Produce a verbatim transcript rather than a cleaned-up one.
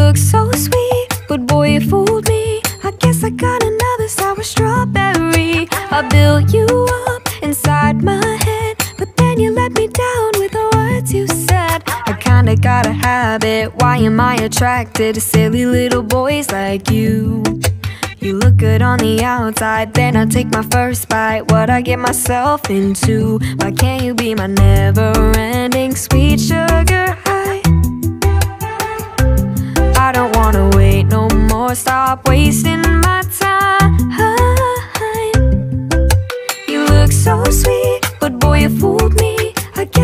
look so sweet, but boy, you fooled me. I guess I got another sour strawberry. I built you up inside my head, but then you let me down with the words you said. I kinda got a habit, why am I attracted to silly little boys like you? You look good on the outside, then I take my first bite. What I get myself into? Why can't you be my never-ending sweet sugar?